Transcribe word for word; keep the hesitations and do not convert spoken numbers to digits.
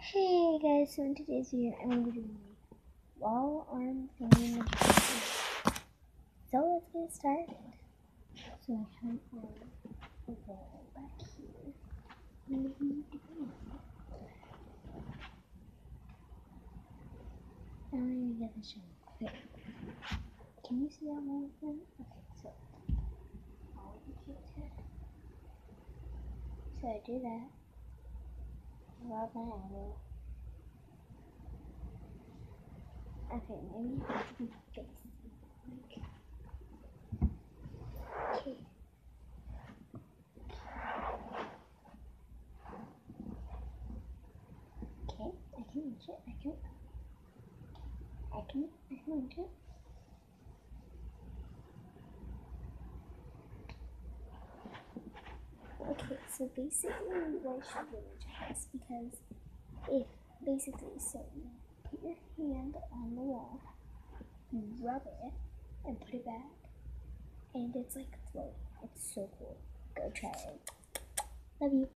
Hey guys, so in today's video I'm going to be doing a wall arm thingy magician. So let's get started. So I have um, a wall back here. Mm-hmm. Now I'm going to get the show. Okay. Can you see that wall thing? Okay, so I'll keep it. So I do that. Rub my elbow. Okay, maybe you have to be face. Like, okay. Okay, I can reach it. I can. I can. I can reach it. Okay, so basically why should you try this? Because if basically so you put your hand on the wall, you rub it and put it back, and it's like floating. It's so cool. Go try it. Love you.